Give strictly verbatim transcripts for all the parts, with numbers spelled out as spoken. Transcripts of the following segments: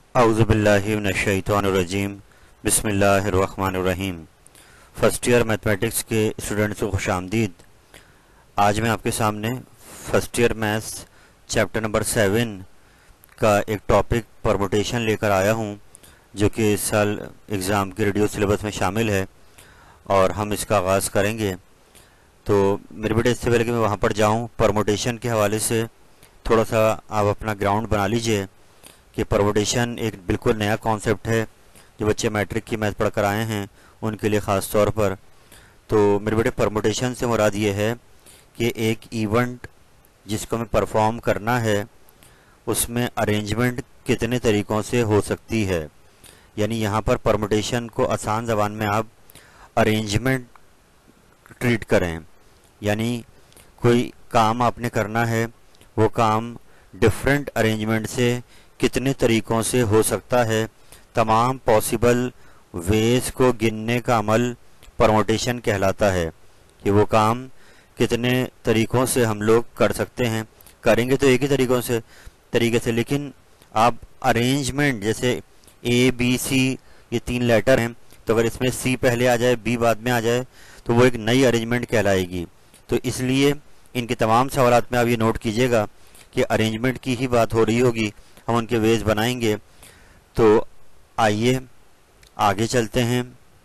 औज़ुबिल्लाहि मिनश्शैतानिर्रजीम बिस्मिल्लाहिर्रहमानिर्रहीम। First year mathematics के स्टूडेंट्स को खुशामदीद। आज मैं आपके सामने first year maths chapter number seven का एक टॉपिक परमुटेशन लेकर आया हूं, जो कि इस साल एग्ज़ाम के रेडियो सिलेबस में शामिल है और हम इसका आगाज़ करेंगे। तो मेरे बेटे, इससे पहले कि मैं वहाँ पर जाऊँ, परमुटेशन के हवाले से थोड़ा सा आप अपना ग्राउंड बना लीजिए कि परमुटेशन एक बिल्कुल नया कॉन्सेप्ट है जो बच्चे मैट्रिक की मैथ पढ़ कर आए हैं उनके लिए ख़ास तौर पर। तो मेरे बेटे, परमुटेशन से मुराद ये है कि एक इवेंट जिसको हमें परफॉर्म करना है उसमें अरेंजमेंट कितने तरीक़ों से हो सकती है। यानी यहाँ पर परमुटेशन को आसान ज़बान में आप अरेंजमेंट ट्रीट करें। यानी कोई काम आपने करना है, वो काम डिफरेंट अरेंजमेंट से कितने तरीक़ों से हो सकता है, तमाम पॉसिबल वेज को गिनने का अमल परमुटेशन कहलाता है कि वो काम कितने तरीक़ों से हम लोग कर सकते हैं। करेंगे तो एक ही तरीक़ों से तरीके से, लेकिन आप अरेंजमेंट, जैसे ए बी सी ये तीन लेटर हैं, तो अगर इसमें सी पहले आ जाए बी बाद में आ जाए तो वो एक नई अरेंजमेंट कहलाएगी। तो इसलिए इनके तमाम सवालात में आप ये नोट कीजिएगा कि अरेंजमेंट की ही बात हो रही होगी, हम उनके वेज बनाएंगे। तो आइए आगे चलते हैं।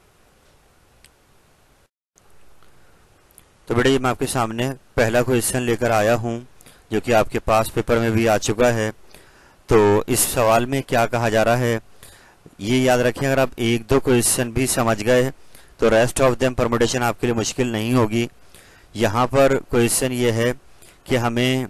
तो बेटा, ये मैं आपके सामने पहला क्वेश्चन लेकर आया हूं जो कि आपके पास पेपर में भी आ चुका है। तो इस सवाल में क्या कहा जा रहा है ये याद रखें। अगर आप एक दो क्वेश्चन भी समझ गए तो रेस्ट ऑफ देम परमुटेशन आपके लिए मुश्किल नहीं होगी। यहाँ पर क्वेश्चन ये है कि हमें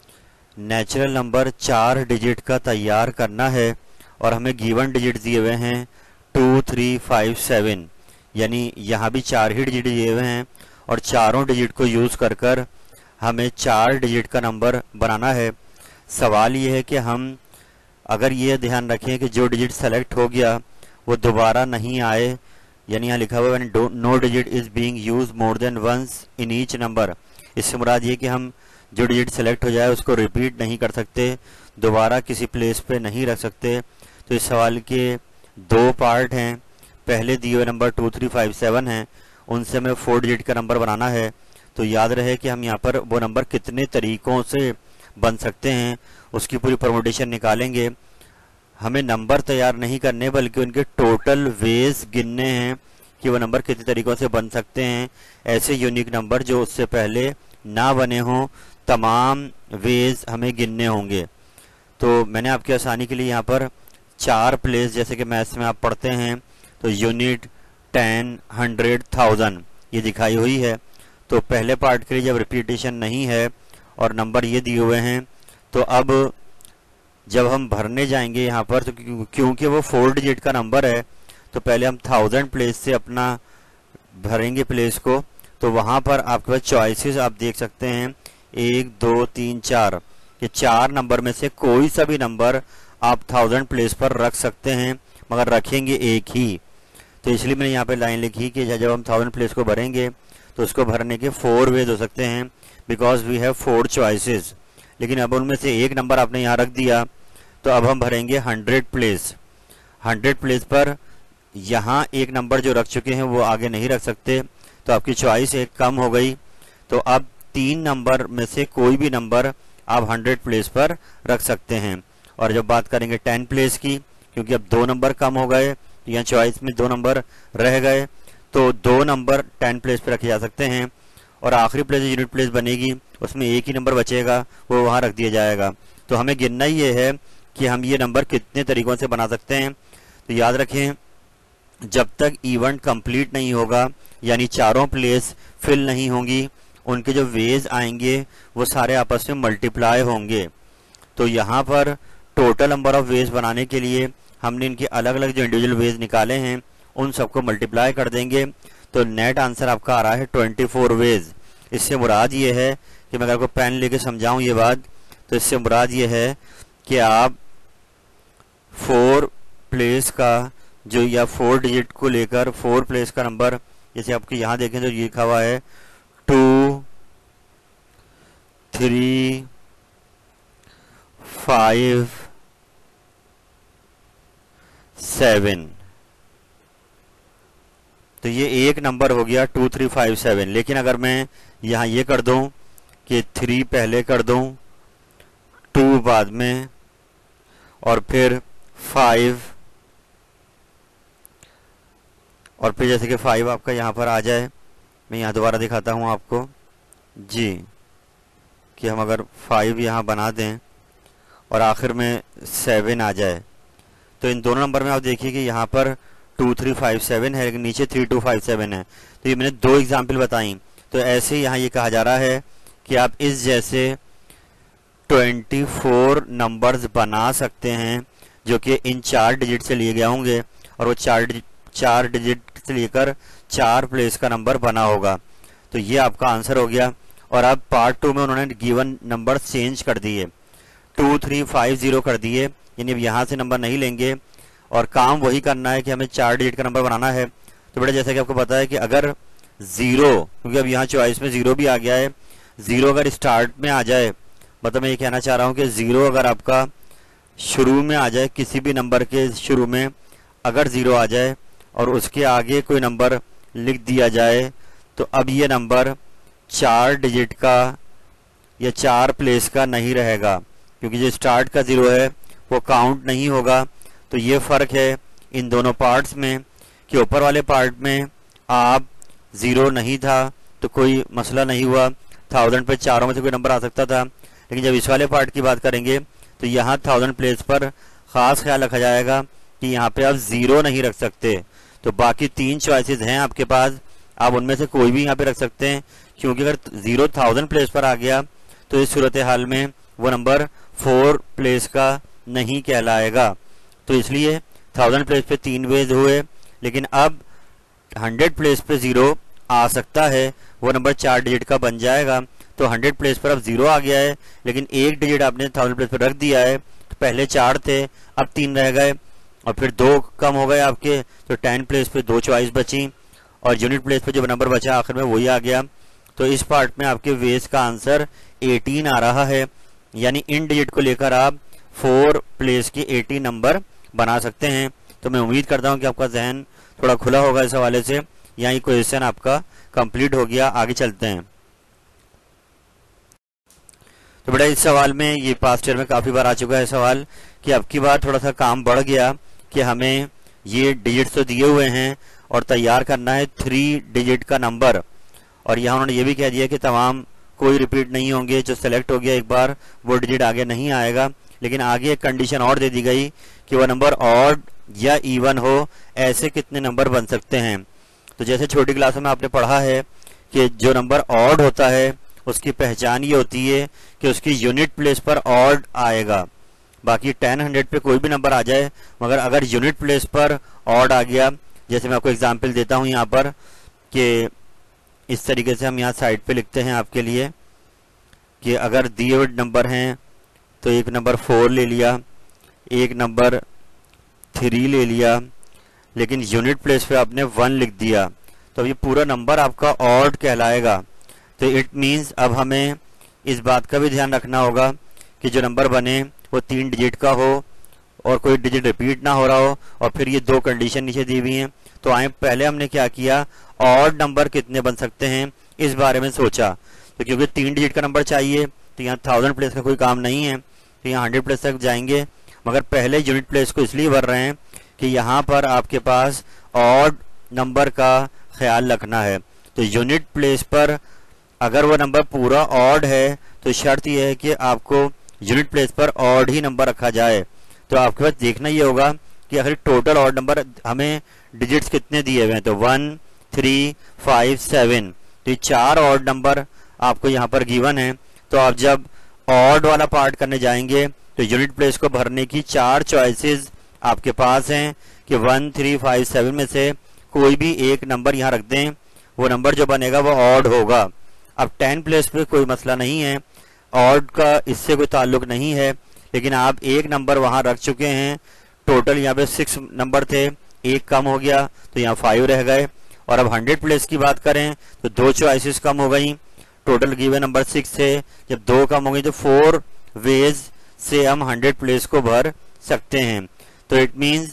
नेचुरल नंबर चार डिजिट का तैयार करना है और हमें गिवन डिजिट दिए हुए हैं टू थ्री फाइव सेवन। यानी यहाँ भी चार ही डिजिट दिए हुए हैं और चारों डिजिट को यूज़ कर कर हमें चार डिजिट का नंबर बनाना है। सवाल ये है कि हम अगर ये ध्यान रखें कि जो डिजिट सेलेक्ट हो गया वो दोबारा नहीं आए। यानी यहाँ लिखा हुआ है no digit is being use more than once in each number. इससे मुराद ये कि हम जो डिजिट सेलेक्ट हो जाए उसको रिपीट नहीं कर सकते, दोबारा किसी प्लेस पे नहीं रख सकते। तो इस सवाल के दो पार्ट हैं। पहले दिए हुए number two three five seven हैं, उनसे हमें फोर डिजिट का नंबर बनाना है। तो याद रहे कि हम यहाँ पर वो नंबर कितने तरीक़ों से बन सकते हैं उसकी पूरी परमुटेशन निकालेंगे। हमें नंबर तैयार नहीं करने बल्कि उनके टोटल वेज गिनने हैं कि वो नंबर कितने तरीक़ों से बन सकते हैं। ऐसे यूनिक नंबर जो उससे पहले ना बने हों, तमाम वेज हमें गिनने होंगे। तो मैंने आपकी आसानी के लिए यहाँ पर चार प्लेस, जैसे कि मैथ्स में आप पढ़ते हैं तो यूनिट, टेन, हंड्रेड, थाउजेंड ये दिखाई हुई है। तो पहले पार्ट के लिए जब रिपीटेशन नहीं है और नंबर ये दिए हुए हैं, तो अब जब हम भरने जाएंगे यहाँ पर, तो क्योंकि वो फोर डिजिट का नंबर है तो पहले हम थाउजेंड प्लेस से अपना भरेंगे प्लेस को। तो वहाँ पर आपके पास चॉइसेस आप देख सकते हैं, एक दो तीन चार, ये चार नंबर में से कोई सा भी नंबर आप थाउजेंड प्लेस पर रख सकते हैं, मगर रखेंगे एक ही। तो इसलिए मैंने यहाँ पे लाइन लिखी कि जब हम थाउजेंड प्लेस को भरेंगे तो उसको भरने के फोर वेज हो सकते हैं, because we have four choices. लेकिन अब उनमें से एक नंबर आपने यहाँ रख दिया, तो अब हम भरेंगे हंड्रेड प्लेस। हंड्रेड प्लेस पर यहाँ एक नंबर जो रख चुके हैं वो आगे नहीं रख सकते, तो आपकी चॉइस एक कम हो गई। तो अब तीन नंबर में से कोई भी नंबर आप हंड्रेड प्लेस पर रख सकते हैं। और जब बात करेंगे टेन प्लेस की, क्योंकि अब दो नंबर कम हो गए, तो यहाँ चॉइस में दो नंबर रह गए, तो दो नंबर टेन प्लेस पर रखे जा सकते हैं। और आखिरी प्लेस जो यूनिट प्लेस बनेगी उसमें एक ही नंबर बचेगा, वो वहाँ रख दिया जाएगा। तो हमें गिनना ही ये है कि हम ये नंबर कितने तरीक़ों से बना सकते हैं। तो याद रखें, जब तक इवेंट कंप्लीट नहीं होगा, यानी चारों प्लेस फिल नहीं होंगी, उनके जो वेज आएंगे वो सारे आपस में मल्टीप्लाई होंगे। तो यहाँ पर टोटल नंबर ऑफ वेज बनाने के लिए हमने इनके अलग अलग जो इंडिविजुअल वेज निकाले हैं उन सबको मल्टीप्लाई कर देंगे। तो नेट आंसर आपका आ रहा है ट्वेंटी फोर वेज। इससे मुराद ये है कि मैं अगर आपको पेन लेके समझाऊं ये बात, तो इससे मुराद ये है कि आप फोर प्लेस का जो, या फोर डिजिट को लेकर फोर प्लेस का नंबर, जैसे आपके यहाँ देखें तो ये लिखा हुआ है टू थ्री फाइव सेवन। तो ये एक नंबर हो गया टू थ्री फाइव सेवन। लेकिन अगर मैं यहाँ ये कर दूं कि थ्री पहले कर दूं, टू बाद में, और फिर फाइव, और फिर जैसे कि फाइव आपका यहाँ पर आ जाए, मैं यहाँ दोबारा दिखाता हूँ आपको जी, कि हम अगर फाइव यहाँ बना दें और आखिर में सेवन आ जाए, तो इन दोनों नंबर में आप देखिए कि यहाँ पर टू थ्री फाइव सेवन है, लेकिन नीचे थ्री टू फाइव सेवन है। तो ये मैंने दो एग्जाम्पल बताई। तो ऐसे यहाँ ये कहा जा रहा है कि आप इस जैसे ट्वेंटी फोर नंबर्स बना सकते हैं जो कि इन चार डिजिट से लिए गए होंगे, और वो चार चार डिजिट से लेकर चार प्लेस का नंबर बना होगा। तो ये आपका आंसर हो गया। और अब पार्ट टू में उन्होंने गिवन नंबर चेंज कर दिए, टू थ्री फाइव जीरो कर दिए, यानी अब यहाँ से नंबर नहीं लेंगे और काम वही करना है कि हमें चार डिजिट का नंबर बनाना है। तो बेटा जैसा कि आपको पता है कि अगर जीरो, क्योंकि अब यहाँ चॉइस में जीरो भी आ गया है, जीरो अगर स्टार्ट में आ जाए, मतलब मैं ये कहना चाह रहा हूँ कि जीरो अगर आपका शुरू में आ जाए, किसी भी नंबर के शुरू में अगर जीरो आ जाए और उसके आगे कोई नंबर लिख दिया जाए, तो अब ये नंबर चार डिजिट का या चार प्लेस का नहीं रहेगा, क्योंकि जो स्टार्ट का जीरो है वो काउंट नहीं होगा। तो ये फ़र्क है इन दोनों पार्ट्स में कि ऊपर वाले पार्ट में आप ज़ीरो नहीं था तो कोई मसला नहीं हुआ, थाउजेंड पे चारों में से कोई नंबर आ सकता था। लेकिन जब इस वाले पार्ट की बात करेंगे तो यहाँ थाउजेंड प्लेस पर ख़ास ख्याल रखा जाएगा कि यहाँ पे आप ज़ीरो नहीं रख सकते। तो बाकी तीन चॉइसेस हैं आपके पास, आप उनमें से कोई भी यहाँ पे रख सकते हैं, क्योंकि अगर ज़ीरो थाउजेंड प्लेस पर आ गया तो इस सूरत हाल में वो नंबर फोर प्लेस का नहीं कहलाएगा। तो इसलिए थाउजेंड प्लेस पे तीन वेज हुए, लेकिन अब हंड्रेड प्लेस पे ज़ीरो आ सकता है, वो नंबर चार डिजिट का बन जाएगा। तो हंड्रेड प्लेस पर अब ज़ीरो आ गया है, लेकिन एक डिजिट आपने थाउजेंड प्लेस पर रख दिया है। तो पहले चार थे, अब तीन रह गए, और फिर दो कम हो गए आपके, तो टेन प्लेस पे दो चॉइस बची, और यूनिट प्लेस पे जो नंबर बचा आखिर में वही आ गया। तो इस पार्ट में आपके वेज का आंसर एटीन आ रहा है, यानी इन डिजिट को लेकर आप फोर प्लेस के एटीन नंबर बना सकते हैं। तो मैं उम्मीद करता हूं कि आपका जहन थोड़ा खुला होगा इस हवाले से। यहाँ ये क्वेश्चन आपका कंप्लीट हो गया। आगे चलते हैं। तो बेटा इस सवाल में, ये पास्ट ईयर में काफ़ी बार आ चुका है सवाल, कि अब की बार थोड़ा सा काम बढ़ गया कि हमें ये डिजिट तो दिए हुए हैं और तैयार करना है थ्री डिजिट का नंबर। और यहाँ उन्होंने ये भी कह दिया कि तमाम कोई रिपीट नहीं होंगे, जो सेलेक्ट हो गया एक बार वो डिजिट आगे नहीं आएगा। लेकिन आगे एक कंडीशन और दे दी गई कि वह नंबर ऑड या इवन हो, ऐसे कितने नंबर बन सकते हैं। तो जैसे छोटी क्लासों में आपने पढ़ा है कि जो नंबर ऑड होता है उसकी पहचान ये होती है कि उसकी यूनिट प्लेस पर ऑड आएगा। बाकी टेन हंड्रेड पे कोई भी नंबर आ जाए, मगर अगर यूनिट प्लेस पर ऑड आ गया, जैसे मैं आपको एग्जांपल देता हूं यहाँ पर कि इस तरीके से हम यहाँ साइड पे लिखते हैं आपके लिए कि अगर दिए हुए नंबर हैं तो एक नंबर फोर ले लिया, एक नंबर थ्री ले लिया, लेकिन यूनिट प्लेस पे आपने वन लिख दिया, तो ये पूरा नंबर आपका ऑड कहलाएगा। तो इट मीन्स अब हमें इस बात का भी ध्यान रखना होगा कि जो नंबर बने वो तीन डिजिट का हो और कोई डिजिट रिपीट ना हो रहा हो, और फिर ये दो कंडीशन नीचे दी हुई हैं। तो आए पहले हमने क्या किया, ऑड नंबर कितने बन सकते हैं इस बारे में सोचा। तो क्योंकि तीन डिजिट का नंबर चाहिए तो यहाँ थाउजेंड प्लेस का कोई काम नहीं है, तो यहाँ हंड्रेड प्लेस तक जाएंगे, मगर पहले यूनिट प्लेस को इसलिए भर रहे हैं कि यहाँ पर आपके पास ऑड नंबर का ख्याल रखना है। तो यूनिट प्लेस पर अगर वो नंबर पूरा ऑड है तो शर्त यह है कि आपको यूनिट प्लेस पर ऑड ही नंबर रखा जाए। तो आपके पास देखना ये होगा कि आखिर टोटल ऑड नंबर हमें डिजिट्स कितने दिए हुए हैं, तो वन थ्री फाइव सेवन, तो ये चार ऑड नंबर आपको यहाँ पर गिवन है। तो आप जब ऑड वाला पार्ट करने जाएंगे तो यूनिट प्लेस को भरने की चार चॉइसेस आपके पास हैं कि वन थ्री फाइव सेवन में से कोई भी एक नंबर यहाँ रख दें, वो नंबर जो बनेगा वो ऑड होगा। अब टेन प्लेस पे कोई मसला नहीं है, ऑड का इससे कोई ताल्लुक नहीं है, लेकिन आप एक नंबर वहाँ रख चुके हैं। टोटल यहाँ पे सिक्स नंबर थे, एक कम हो गया तो यहाँ फाइव रह गए। और अब हंड्रेड प्लेस की बात करें तो दो चॉइसेस कम हो गई, टोटल गिवन नंबर सिक्स थे, जब दो कम हो गई तो फोर वेज से हम हंड्रेड प्लेस को भर सकते हैं। तो इट मीन्स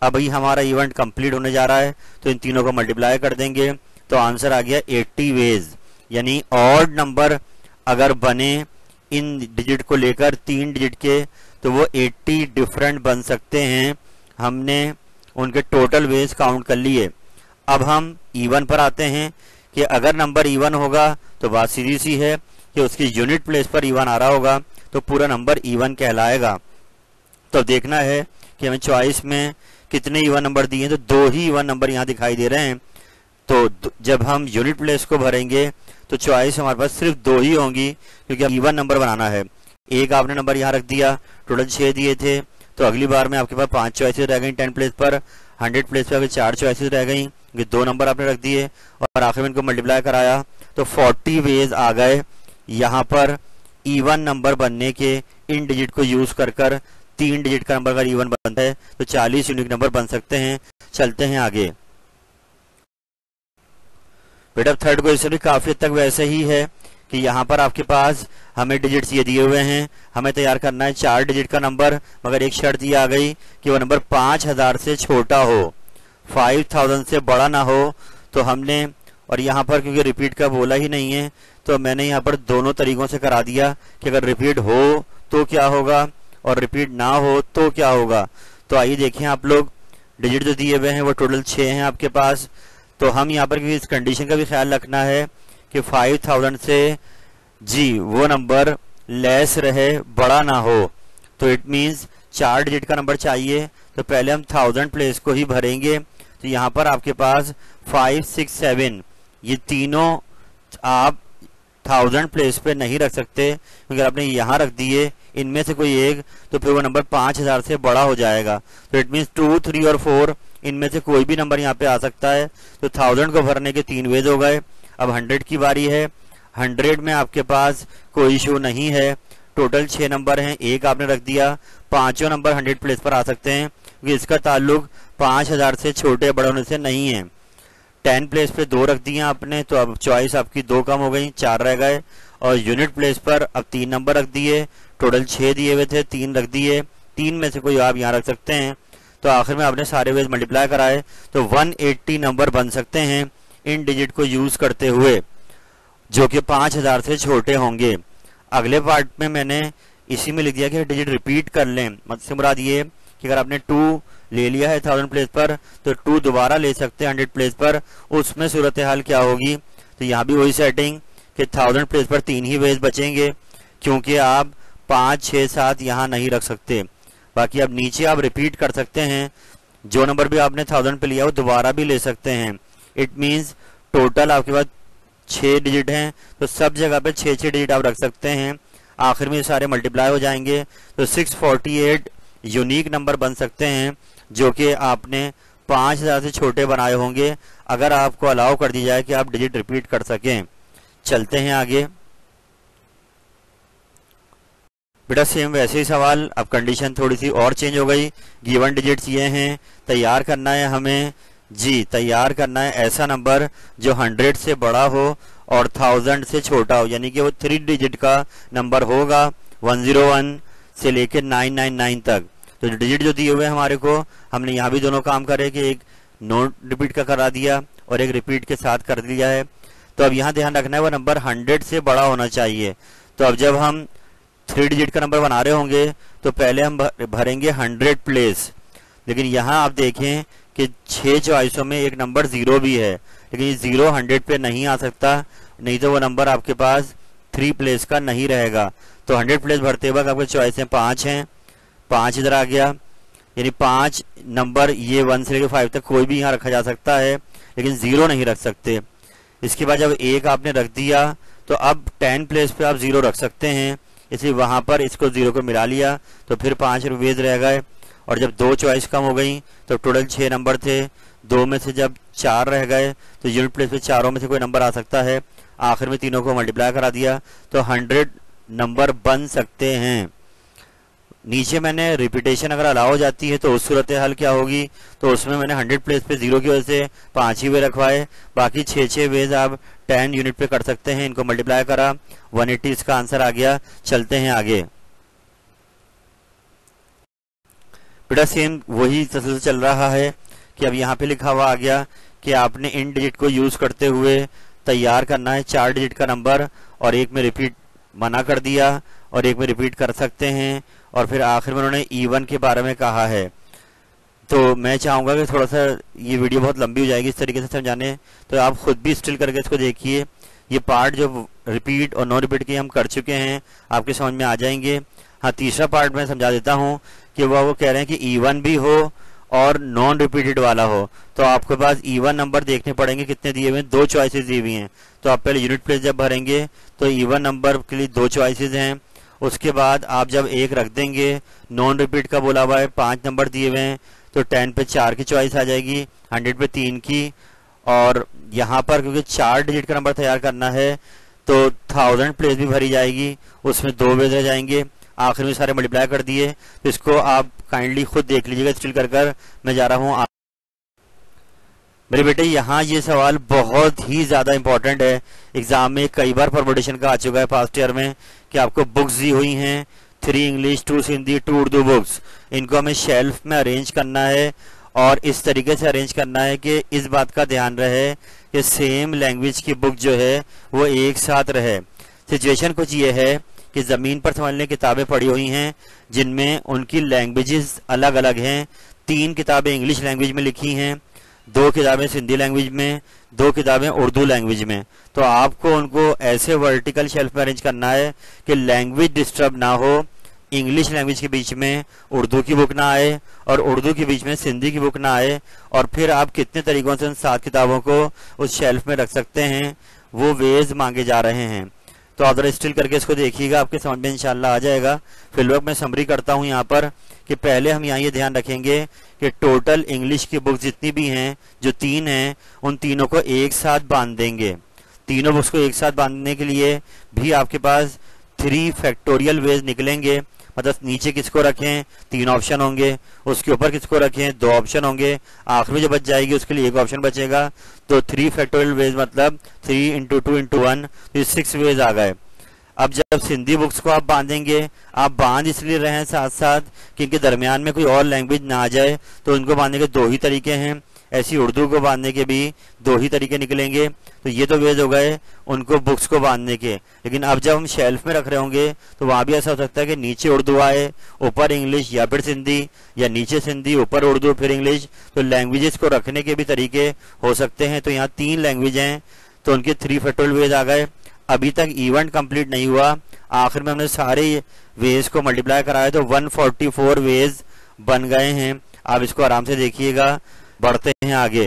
अब ही हमारा इवेंट कंप्लीट होने जा रहा है, तो इन तीनों को मल्टीप्लाई कर देंगे तो आंसर आ गया अस्सी वेज। यानी ऑड नंबर अगर बने इन डिजिट को लेकर तीन डिजिट के, तो वो अस्सी डिफरेंट बन सकते हैं। हमने उनके टोटल वेज काउंट कर लिए। अब हम इवन पर आते हैं कि अगर नंबर इवन होगा तो बात सीधी सी है कि उसकी यूनिट प्लेस पर इवन आ रहा होगा तो पूरा नंबर इवन कहलाएगा। तो देखना है कि हमें चॉइस में कितने इवन नंबर दिए हैं, तो दो ही इवन नंबर यहाँ दिखाई दे रहे हैं। तो जब हम यूनिट प्लेस को भरेंगे तो चॉइस हमारे पास सिर्फ दो ही होंगी, क्योंकि इवन नंबर बनाना है। एक आपने नंबर यहाँ रख दिया, टोटल छः दिए थे, तो अगली बार में आपके पास पांच चॉइसेस रह गई टेन प्लेस पर, हंड्रेड प्लेस पर चार चॉइसेस रह गई, दो नंबर आपने रख दिए और आखिर में इनको मल्टीप्लाई कराया तो फोर्टी वेज आ गए। यहाँ पर इवन नंबर बनने के इन डिजिट को यूज कर कर तीन डिजिट का नंबर अगर इवन बनता है तो चालीस यूनिक नंबर बन सकते हैं। चलते हैं आगे। बेटा थर्ड क्वेश्चन भी काफी हद तक वैसे ही है कि यहाँ पर आपके पास हमें डिजिट्स ये दिए हुए हैं, हमें तैयार करना है चार डिजिट का नंबर, मगर एक शर्त ये आ गई कि वो नंबर पांच हजार से छोटा हो, फाइव थाउजेंड से बड़ा ना हो। तो हमने, और यहाँ पर क्योंकि रिपीट का बोला ही नहीं है तो मैंने यहाँ पर दोनों तरीकों से करा दिया कि अगर रिपीट हो तो क्या होगा और रिपीट ना हो तो क्या होगा। तो आइए देखें आप लोग, डिजिट जो दिए हुए हैं वो टोटल छः हैं आपके पास। तो हम यहाँ पर इस कंडीशन का भी ख्याल रखना है कि फाइव थाउजेंड से जी वो नंबर लेस रहे, बड़ा ना हो। तो इट मीन्स चार डिजिट का नंबर चाहिए, तो पहले हम थाउजेंड प्लेस को ही भरेंगे। तो यहाँ पर आपके पास फाइव सिक्स सेवन ये तीनों आप थाउजेंड प्लेस पे नहीं रख सकते, क्योंकि आपने यहाँ रख दिए इनमें से कोई एक, तो फिर वो नंबर पाँच हजार से बड़ा हो जाएगा। तो इट मीन्स टू थ्री और फोर इनमें से कोई भी नंबर यहाँ पे आ सकता है। तो थाउजेंड को भरने के तीन वेज हो गए। अब हंड्रेड की बारी है। हंड्रेड में आपके पास कोई इशू नहीं है, टोटल छः नंबर हैं, एक आपने रख दिया, पांचों नंबर हंड्रेड प्लेस पर आ सकते हैं क्योंकि इसका ताल्लुक पाँच हजार से छोटे बड़े होने से नहीं है। टेन प्लेस पे दो रख दिए आपने, तो अब चॉइस आपकी दो कम हो गई, चार रह गए। और यूनिट प्लेस पर अब तीन नंबर रख दिए, टोटल छः दिए हुए थे, तीन रख दिए, तीन में से कोई आप यहाँ रख सकते हैं। तो आखिर में आपने सारे वेज मल्टीप्लाई कराए तो वन एट्टी नंबर बन सकते हैं इन डिजिट को यूज करते हुए, जो कि पाँच हजार से छोटे होंगे। अगले पार्ट में मैंने इसी में लिख दिया कि डिजिट रिपीट कर लें। मतलब से मुराद ये कि अगर आपने टू ले लिया है थाउजेंड प्लेस पर तो टू दोबारा ले सकते हैं हंड्रेड प्लेस पर। उसमें सूरत हाल क्या होगी, तो यहाँ भी वही सेटिंग कि थाउजेंड प्लेस पर तीन ही वेज बचेंगे, क्योंकि आप पाँच छः सात यहाँ नहीं रख सकते। बाकी अब नीचे आप रिपीट कर सकते हैं, जो नंबर भी आपने थाउजेंड पे लिया वो दोबारा भी ले सकते हैं। इट मीन्स टोटल आपके पास छः डिजिट हैं, तो सब जगह पे छः छः डिजिट आप रख सकते हैं। आखिर में सारे मल्टीप्लाई हो जाएंगे तो सिक्स फोर्टी एट यूनिक नंबर बन सकते हैं, जो कि आपने पाँच हजार से छोटे बनाए होंगे अगर आपको अलाउ कर दी जाए कि आप डिजिट रिपीट कर सकें। चलते हैं आगे। बेटा सेम वैसे ही सवाल, अब कंडीशन थोड़ी सी और चेंज हो गई। गिवन डिजिट्स ये हैं, तैयार करना है हमें जी, तैयार करना है ऐसा नंबर जो हंड्रेड से बड़ा हो और थाउजेंड से छोटा हो, यानी कि वो थ्री डिजिट का नंबर होगा, वन जीरो वन से लेकर नाइन नाइन नाइन तक। तो डिजिट जो दिए हुए हैं हमारे को, हमने यहाँ भी दोनों काम करे कि एक नोट रिपीट का करा दिया और एक रिपीट के साथ कर दिया है। तो अब यहाँ ध्यान रखना है वो नंबर हंड्रेड से बड़ा होना चाहिए। तो अब जब हम थ्री डिजिट का नंबर बना रहे होंगे तो पहले हम भरेंगे हंड्रेड प्लेस, लेकिन यहाँ आप देखें कि छः चॉइसों में एक नंबर जीरो भी है, लेकिन ये जीरो हंड्रेड पे नहीं आ सकता, नहीं तो वो नंबर आपके पास थ्री प्लेस का नहीं रहेगा। तो हंड्रेड प्लेस भरते वक्त आपके चॉइसें पाँच हैं, पाँच इधर आ गया, यानी पाँच नंबर ये वन से लेकर फाइव तक कोई भी यहाँ रखा जा सकता है, लेकिन जीरो नहीं रख सकते। इसके बाद जब एक आपने रख दिया तो अब टेन प्लेस पे आप जीरो रख सकते हैं, इसलिए वहाँ पर इसको जीरो को मिला लिया तो फिर पाँच वेज रह गए। और जब दो चॉइस कम हो गई तो टोटल छः नंबर थे, दो में से जब चार रह गए तो यूनिट प्लेस पे चारों में से कोई नंबर आ सकता है। आखिर में तीनों को मल्टीप्लाई करा दिया तो हंड्रेड नंबर बन सकते हैं। नीचे मैंने रिपीटेशन अगर अलाउ हो जाती है तो उस सूरत हाल क्या होगी, तो उसमें मैंने हंड्रेड प्लेस पे जीरो की वजह से पाँच ही वे रखवाए, बाकी छः छः वेज आप टेन यूनिट पे कर सकते हैं। इनको मल्टीप्लाई करा, वन एट्टी इसका आंसर आ गया। चलते हैं आगे। बेटा सेम वही तसलसल चल रहा है कि अब यहाँ पे लिखा हुआ आ गया कि आपने इन डिजिट को यूज करते हुए तैयार करना है चार डिजिट का नंबर, और एक में रिपीट मना कर दिया और एक में रिपीट कर सकते हैं, और फिर आखिर में उन्होंने इवन के बारे में कहा है। तो मैं चाहूँगा कि थोड़ा सा ये वीडियो बहुत लंबी हो जाएगी इस तरीके से समझाने, तो आप खुद भी स्टिल करके इसको देखिए। ये पार्ट जो रिपीट और नो रिपीट के हम कर चुके हैं आपके समझ में आ जाएंगे। हाँ, तीसरा पार्ट मैं समझा देता हूँ कि वह वो कह रहे हैं कि इवन भी हो और नॉन रिपीटेड वाला हो, तो आपके पास इवन नंबर देखने पड़ेंगे कितने दिए हुए हैं, दो चॉइसेस दी हुई हैं। तो आप पहले यूनिट प्लेस जब भरेंगे तो इवन नंबर के लिए दो चॉइसेस हैं, उसके बाद आप जब एक रख देंगे, नॉन रिपीट का बोला हुआ है पांच नंबर दिए हुए हैं, तो टेन पे चार की चॉइस आ जाएगी, हंड्रेड पे तीन की, और यहाँ पर क्योंकि चार डिजिट का नंबर तैयार करना है तो थाउजेंड प्लेस भी भरी जाएगी, उसमें दो वेज रह जाएंगे, आखिर में सारे मल्टीप्लाई कर दिए। तो इसको आप काइंडली खुद देख लीजिएगा स्टिल कर कर मैं जा रहा हूँ। मेरे बेटे यहाँ ये सवाल बहुत ही ज्यादा इंपॉर्टेंट है, एग्जाम में कई बार परमुटेशन का आ चुका है पास्ट ईयर में कि आपको बुक्स दी हुई हैं, three English, two Hindi, two Urdu books, इनको हमें शेल्फ में अरेंज करना है और इस तरीके से अरेंज करना है कि इस बात का ध्यान रहे कि सेम लैंग्वेज की बुक जो है वो एक साथ रहे। सिचुएशन कुछ ये है कि ज़मीन पर समझने किताबें पड़ी हुई हैं जिनमें उनकी लैंग्वेजेस अलग अलग हैं। तीन किताबें इंग्लिश लैंग्वेज में लिखी हैं, दो किताबें सिंधी लैंग्वेज में, दो किताबें उर्दू लैंग्वेज में। तो आपको उनको ऐसे वर्टिकल शेल्फ में अरेंज करना है कि लैंग्वेज डिस्टर्ब ना हो, इंग्लिश लैंग्वेज के बीच में उर्दू की बुक ना आए और उर्दू के बीच में सिंधी की बुक ना आए। और फिर आप कितने तरीकों से उन सात किताबों को उस शेल्फ में रख सकते हैं, वो वेज मांगे जा रहे हैं। तो आप जरा स्टिल करके इसको देखिएगा, आपके समझ में इंशाल्लाह आ जाएगा। फिलहाल मैं समरी करता हूँ यहाँ पर कि पहले हम यहाँ ये ध्यान रखेंगे कि टोटल इंग्लिश की बुक्स जितनी भी हैं, जो तीन हैं, उन तीनों को एक साथ बांध देंगे। तीनों बुक्स को एक साथ बांधने के लिए भी आपके पास थ्री फैक्टोरियल वेज निकलेंगे। मतलब नीचे किसको रखें, तीन ऑप्शन होंगे, उसके ऊपर किसको रखें, दो ऑप्शन होंगे, आखिर में जो बच जाएगी उसके लिए एक ऑप्शन बचेगा। तो थ्री फैक्टोरियल वेज मतलब three into two into one, तो सिक्स वेज आ गए। अब जब सिंधी बुक्स को आप बांधेंगे, आप बांध इसलिए रहे हैं साथ साथ कि इनके दरमियान में कोई और लैंग्वेज ना आ जाए, तो इनको बांधने के दो ही तरीके हैं। ऐसी उर्दू को बांधने के भी दो ही तरीके निकलेंगे। तो ये तो वेज हो गए उनको बुक्स को बांधने के। लेकिन अब जब हम शेल्फ में रख रहे होंगे तो वहां भी ऐसा हो सकता है कि नीचे उर्दू आए, ऊपर इंग्लिश, या फिर सिंधी, या नीचे सिंधी, ऊपर उर्दू, फिर इंग्लिश। तो लैंग्वेजेस को रखने के भी तरीके हो सकते हैं। तो यहाँ तीन लैंग्वेज हैं, तो उनके थ्री फैक्टोरियल वेज आ गए। अभी तक इवेंट कंप्लीट नहीं हुआ, आखिर में हमने सारे वेज को मल्टीप्लाई कराया तो वन फोर्टी फोर वेज बन गए हैं। आप इसको आराम से देखिएगा। बढ़ते हैं आगे।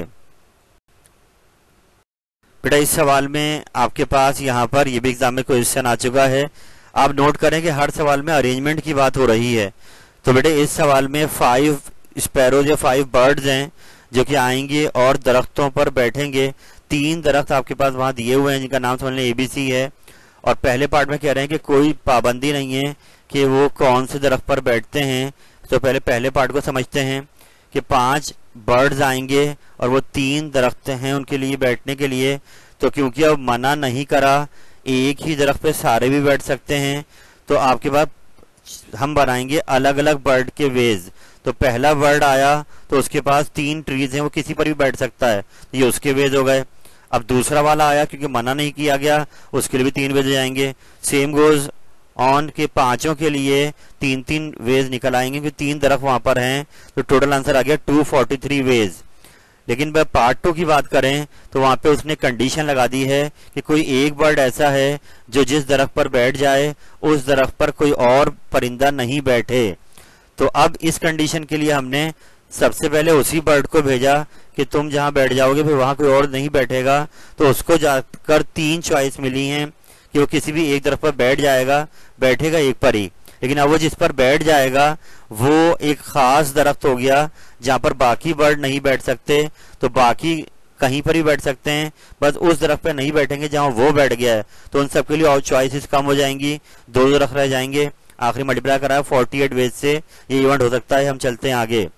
बेटा इस सवाल में आपके पास यहाँ पर ये भी एग्जाम में क्वेश्चन आ चुका है। आप नोट करें कि हर सवाल में अरेंजमेंट की बात हो रही है। तो बेटे इस सवाल में फाइव स्पैरोज या फाइव बर्ड्स हैं जो कि आएंगे और दरख्तों पर बैठेंगे। तीन दरख्त आपके पास वहां दिए हुए हैं जिनका नाम समझ लें एबीसी है। और पहले पार्ट में कह रहे हैं कि कोई पाबंदी नहीं है कि वो कौन से दरख्त पर बैठते हैं। तो पहले पहले पार्ट को समझते हैं कि पांच बर्ड्स आएंगे और वो तीन दरख्त हैं उनके लिए बैठने के लिए। तो क्योंकि अब मना नहीं करा, एक ही दरख्त पे सारे भी बैठ सकते हैं, तो आपके पास हम बनाएंगे अलग अलग बर्ड के वेज। तो पहला बर्ड आया तो उसके पास तीन ट्रीज हैं, वो किसी पर भी बैठ सकता है, ये उसके वेज हो गए। अब दूसरा वाला आया क्योंकि मना नहीं किया गया, उसके लिए भी तीन वेज हो जाएंगे। सेम गोज ऑन के पांचों के लिए तीन तीन वेज निकल आएंगे क्योंकि तीन दरख्त वहां पर हैं। तो टोटल आंसर आ गया टू फोर्टी थ्री वेज। लेकिन वह पार्ट टू की बात करें तो वहां पे उसने कंडीशन लगा दी है कि कोई एक बर्ड ऐसा है जो जिस दरख्त पर बैठ जाए उस दरख्त पर कोई और परिंदा नहीं बैठे। तो अब इस कंडीशन के लिए हमने सबसे पहले उसी बर्ड को भेजा कि तुम जहां बैठ जाओगे फिर वहां कोई और नहीं बैठेगा। तो उसको जाकर तीन चॉइस मिली हैं कि वो किसी भी एक दरख्त पर बैठ जाएगा, बैठेगा एक पर ही। लेकिन अब वो जिस पर बैठ जाएगा वो एक खास दरख्त हो गया जहां पर बाकी बर्ड नहीं बैठ सकते। तो बाकी कहीं पर भी बैठ सकते हैं, बस उस दरख्त पर नहीं बैठेंगे जहां वो बैठ गया है। तो उन सबके लिए और चॉइसेस कम हो जाएंगी, दो दरख्त रह जाएंगे। आखिरी मल्टीप्लाई कराया फोर्टी एट वेज से, ये इवेंट हो सकता है। हम चलते हैं आगे।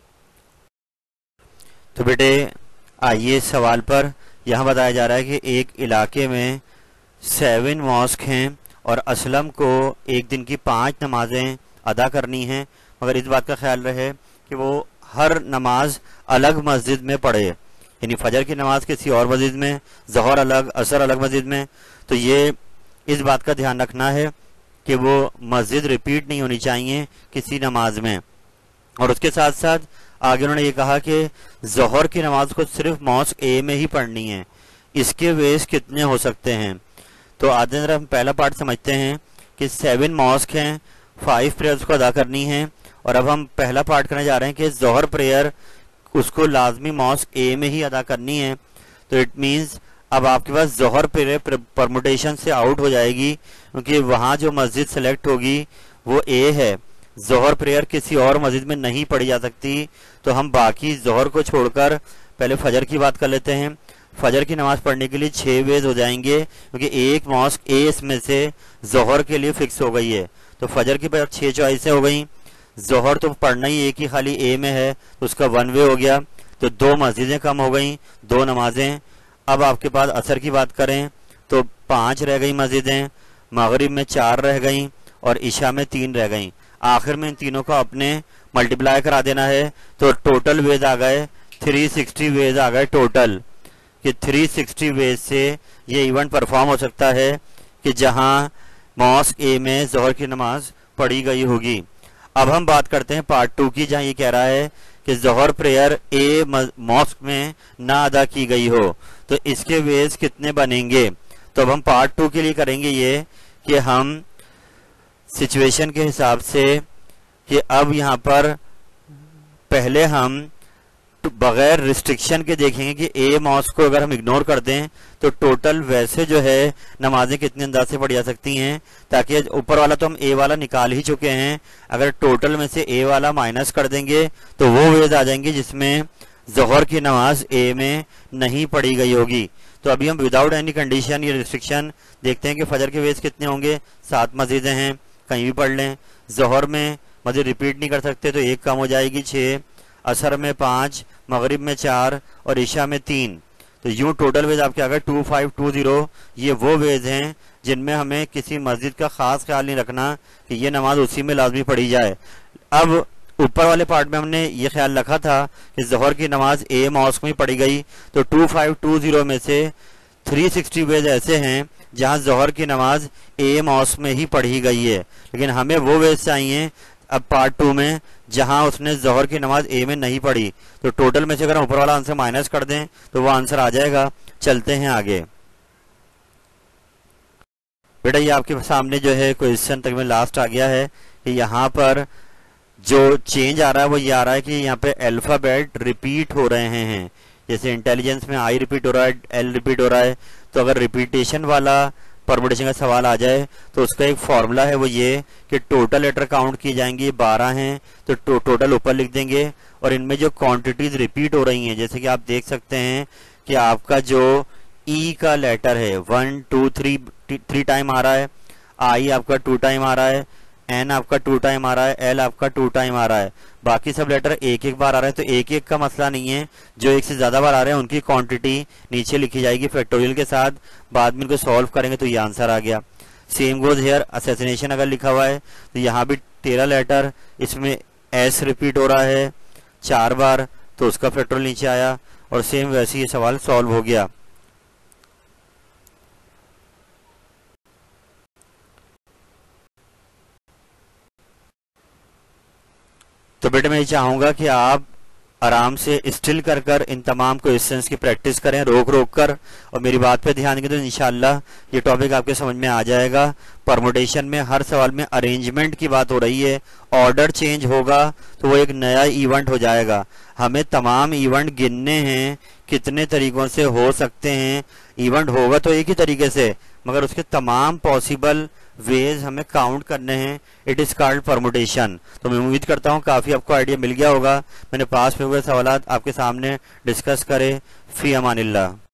तो बेटे आइए सवाल पर। यहाँ बताया जा रहा है कि एक इलाके में सेवन मॉस्क हैं और असलम को एक दिन की पांच नमाजें अदा करनी हैं, मगर इस बात का ख्याल रहे कि वो हर नमाज अलग मस्जिद में पढ़े, यानी फजर की नमाज किसी और मस्जिद में, ज़ोहर अलग, असर अलग मस्जिद में। तो ये इस बात का ध्यान रखना है कि वो मस्जिद रिपीट नहीं होनी चाहिए किसी नमाज में। और उसके साथ साथ आगे उन्होंने ये कहा कि ज़ोहर की नमाज को सिर्फ मॉस्क ए में ही पढ़नी है। इसके वेज कितने हो सकते हैं? तो आज हम पहला पार्ट समझते हैं कि सेवन मॉस्क हैं, फाइव प्रेयर्स को अदा करनी है। और अब हम पहला पार्ट करने जा रहे हैं कि ज़ोहर प्रेयर उसको लाजमी मॉस्क ए में ही अदा करनी है। तो इट मीन्स अब आपके पास ज़ोहर प्रेयर परमुटेशन से आउट हो जाएगी, क्योंकि वहाँ जो मस्जिद सेलेक्ट होगी वो ए है। ज़ोहर प्रेयर किसी और मस्जिद में नहीं पढ़ी जा सकती। तो हम बाकी ज़ोहर को छोड़कर पहले फजर की बात कर लेते हैं। फजर की नमाज पढ़ने के लिए छः वेज हो जाएंगे, क्योंकि एक मॉस्क ए इसमें से ज़ोहर के लिए फिक्स हो गई है। तो फजर की छः चॉइसें हो गई। ज़ोहर तो पढ़ना ही एक ही खाली ए में है, तो उसका वन वे हो गया। तो दो मस्जिदें कम हो गई, दो नमाजें। अब आपके पास असर की बात करें तो पांच रह गई मस्जिदें, मगरिब में चार रह गई और इशा में तीन रह गई। आखिर में इन तीनों को अपने मल्टीप्लाई करा देना है, तो टोटल वेज आ गए थ्री सिक्सटी वेज आ गए टोटल। कि थ्री सिक्सटी वेज से ये इवेंट परफॉर्म हो सकता है कि जहां मॉस्क ए में ज़ोहर की नमाज पढ़ी गई होगी। अब हम बात करते हैं पार्ट टू की, जहां ये कह रहा है कि ज़ोहर प्रेयर ए मॉस्क में ना अदा की गई हो, तो इसके वेज कितने बनेंगे। तो अब हम पार्ट टू के लिए करेंगे ये कि हम सिचुएशन के हिसाब से कि अब यहाँ पर पहले हम बगैर रिस्ट्रिक्शन के देखेंगे कि ए मॉस्क को अगर हम इग्नोर कर दें तो टोटल वैसे जो है नमाजें कितने अंदाज से पढ़ी जा सकती हैं, ताकि ऊपर वाला तो हम ए वाला निकाल ही चुके हैं। अगर टोटल में से ए वाला माइनस कर देंगे तो वो वेज आ जाएंगे जिसमें ज़ोहर की नमाज ए में नहीं पढ़ी गई होगी। तो अभी हम विदाउट एनी कंडीशन या रिस्ट्रिक्शन देखते हैं कि फजर के वेज कितने होंगे। सात मस्जिदें हैं, कहीं भी पढ़ लें। ज़ोहर में मस्जिद रिपीट नहीं कर सकते तो एक कम हो जाएगी, छः। असर में पाँच, मगरिब में चार और इशा में तीन। तो यूं टोटल वेज आपके आ गए टू फाइव टू जीरो। ये वो वेज हैं जिनमें हमें किसी मस्जिद का खास ख्याल नहीं रखना कि ये नमाज उसी में लाजमी पढ़ी जाए। अब ऊपर वाले पार्ट में हमने ये ख्याल रखा था कि ज़ोहर की नमाज ए मॉस्क में पढ़ी गई, तो टू फाइव टू जीरो में से थ्री सिक्सटी वेज ऐसे हैं जहां ज़ोहर की नमाज ए मॉस्क में ही पढ़ी गई है। लेकिन हमें वो वेज चाहिए अब पार्ट टू में जहां उसने ज़ोहर की नमाज ए में नहीं पढ़ी। तो टोटल में से अगर हम ऊपर वाला आंसर माइनस कर दें तो वो आंसर आ जाएगा। चलते हैं आगे। बेटा ये आपके सामने जो है क्वेश्चन तक में लास्ट आ गया है कि यहाँ पर जो चेंज आ रहा है वो ये आ रहा है कि यहाँ पे अल्फाबेट रिपीट हो रहे हैं। जैसे इंटेलिजेंस में आई रिपीट हो रहा है, एल रिपीट हो रहा है। तो अगर रिपीटेशन वाला परमुटेशन का सवाल आ जाए तो उसका एक फॉर्मूला है, वो ये कि टोटल लेटर काउंट की जाएंगी, बारह हैं तो टो, टोटल ऊपर लिख देंगे। और इनमें जो क्वांटिटीज रिपीट हो रही हैं, जैसे कि आप देख सकते हैं कि आपका जो ई का लेटर है one two three three time आ रहा है, आई आपका टू टाइम आ रहा है, एन आपका टू टाइम आ रहा है, एल आपका टू टाइम आ रहा है। बाकी सब लेटर एक एक बार आ रहे हैं। तो एक एक का मसला नहीं है, जो एक से ज्यादा बार आ रहे हैं उनकी क्वांटिटी नीचे लिखी जाएगी फैक्टोरियल के साथ। बाद में इनको सॉल्व करेंगे तो ये आंसर आ गया। सेम गोज हेयर, असैसिनेशन अगर लिखा हुआ है तो यहाँ भी तेरह लेटर, इसमें एस रिपीट हो रहा है चार बार, तो उसका फैक्टोरियल नीचे आया। और सेम वैसे ये सवाल सॉल्व हो गया। तो बेटे मैं चाहूंगा कि आप आराम से स्टिल कर कर इन तमाम क्वेश्चंस की प्रैक्टिस करें, रोक रोक कर, और मेरी बात पे ध्यान दें तो इंशाल्लाह ये टॉपिक आपके समझ में आ जाएगा। परमुटेशन में हर सवाल में अरेंजमेंट की बात हो रही है। ऑर्डर चेंज होगा तो वो एक नया इवेंट हो जाएगा। हमें तमाम इवेंट गिनने हैं, कितने तरीकों से हो सकते हैं। इवेंट होगा तो एक ही तरीके से, मगर उसके तमाम पॉसिबल वेज हमें काउंट करने हैं। It is called permutation. तो मैं उम्मीद करता हूँ काफी आपको आइडिया मिल गया होगा। मैंने पास में हुए सवाल आपके सामने डिस्कस करे। फी अमानिल्लाह।